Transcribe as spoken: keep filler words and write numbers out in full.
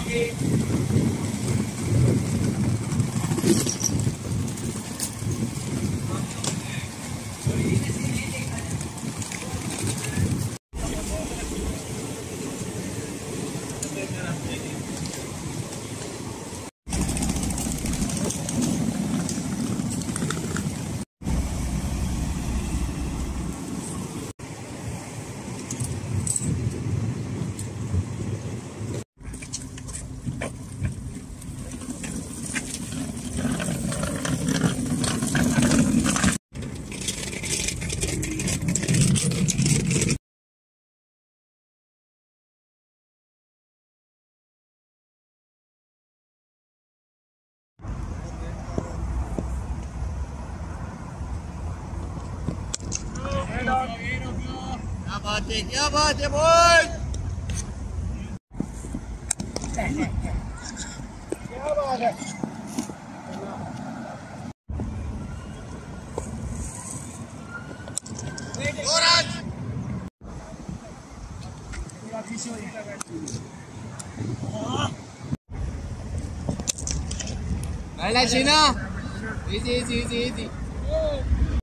क्या बात है, क्या बात है बोल, क्या बात है।来来，行啊，easy easy easy easy。